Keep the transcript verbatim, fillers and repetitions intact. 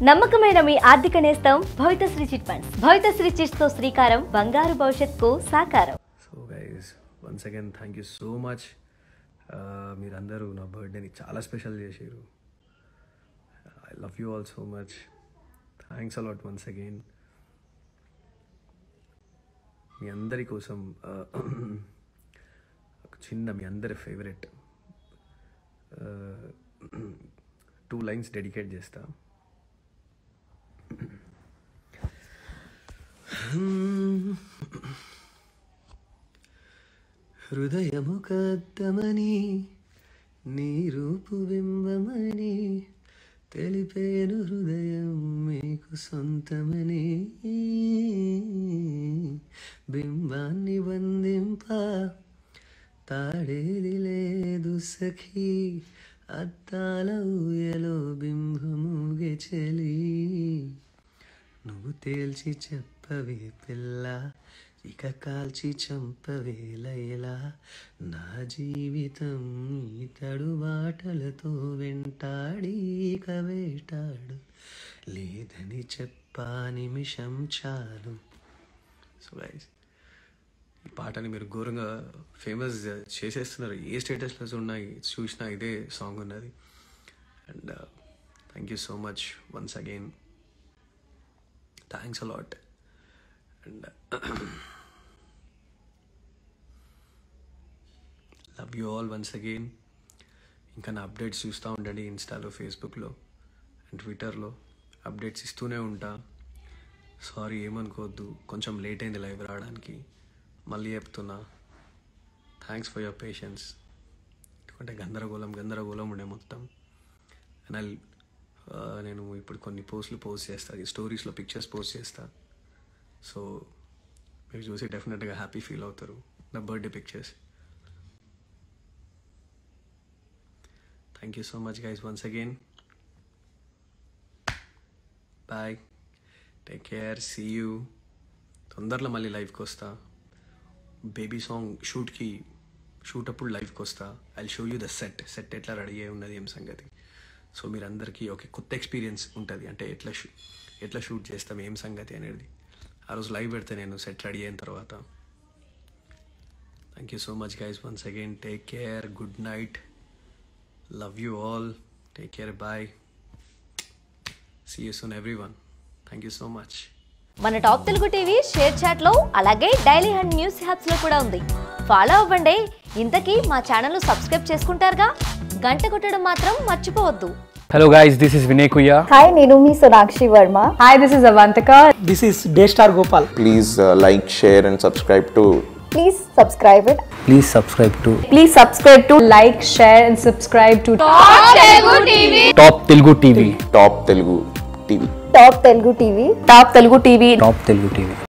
నమ్మకమైన మీ ఆర్థిక నేస్తం Bhavithasri chit funds. Bhavithasri chits తో శ్రీకారం బంగారు భవిష్యత్తుకు సాకారం. So guys once again thank you so much. మీరందరూ నా బర్త్డేని చాలా స్పెషల్ చేశారు. I love you all so much. Thanks a lot once again. మీ అందరి కోసం ఒక చిన్న మీ అందరి ఫేవరెట్ టూ లైన్స్ డెడికేట్ చేస్తా. హృదయము కద్దమని నీ రూపు బింబమని తెలిపేను హృదయం మీకు సొంతమని బింబాన్ని బంధింప తాడేది లేదు సఖీ అద్దాల ఊయలో బింబముగే చెలి నువ్వు తేల్చి చెప్పవే పిల్ల ఇక కాల్చి చంపవే లైలా నా జీవితం ఈ తడుబాటలతో వెంటాడి ఇక వేటాడు లేదని చెప్పా నిమిషం చాలు. సో గైస్ ఈ పాటని మీరు ఘోరంగా ఫేమస్ చేసేస్తున్నారు. ఏ స్టేటస్లో ఉన్నాయి చూసినా ఇదే సాంగ్ ఉన్నది. And thank you so much once again. Thanks a lot. And love you all once again. ఇంకా నా అప్డేట్స్ చూస్తూ ఉండండి ఇన్స్టాలో, ఫేస్బుక్లో అండ్ ట్విట్టర్లో అప్డేట్స్ ఇస్తూనే ఉంటా. సారీ ఏమనుకోవద్దు, కొంచెం లేట్ అయింది లైవ్ రావడానికి. మళ్ళీ చెప్తున్నా, థ్యాంక్స్ ఫర్ యువర్ పేషెన్స్. ఎందుకంటే గందరగోళం గందరగోళం ఉండే మొత్తం. అండ్ నేను ఇప్పుడు కొన్ని పోస్టులు పోస్ట్ చేస్తాను, స్టోరీస్లో పిక్చర్స్ పోస్ట్ చేస్తా. సో మీరు చూసి డెఫినెట్గా హ్యాపీ ఫీల్ అవుతారు. నా birthday pictures. Thank you so much guys once again. Bye, take care, see you. తొందరలో మళ్ళీ లైవ్కి వస్తా. బేబీ సాంగ్ షూట్కి షూట్ అప్పుడు లైవ్కి వస్తా. I show you the set set ఎట్లా రెడీ అయి ఉన్నది ఏం సంగతి. సో మీరందరికీ ఒక కొత్త ఎక్స్పీరియన్స్ ఉంటుంది, అంటే ఎట్లా షూ ఎట్లా షూట్ చేస్తాం ఏం సంగతి అనేది. ఆ రోజు లైవ్ పెడితే నేను సెట్ రెడీ అయిన తర్వాత. Thank you so much guys once again. Take care, good night, love you all, take care, bye, see you soon everyone. Thank you so much. మన top Telugu TV ShareChat లో అలాగే daily హండ్ news హ్యాప్స్ లో కూడా ఉంది. Follow అవ్వండి. ఇంతకీ మా channel subscribe చేసుకుంటారుగా, గంట కొట్టడం మాత్రం మర్చిపోవద్దు. Hello guys, this is Vinay Kuya. Hi, నేను మీ Sonakshi Varma. Hi, this is Avantika. This is Daystar Gopal. Please uh, like, share and subscribe to. Please subscribe it. Please subscribe to Please subscribe to like, share and subscribe to Top Telugu T V. Top Telugu T V. Top Telugu T V. Top Telugu T V. Top Telugu T V. Top Telugu T V.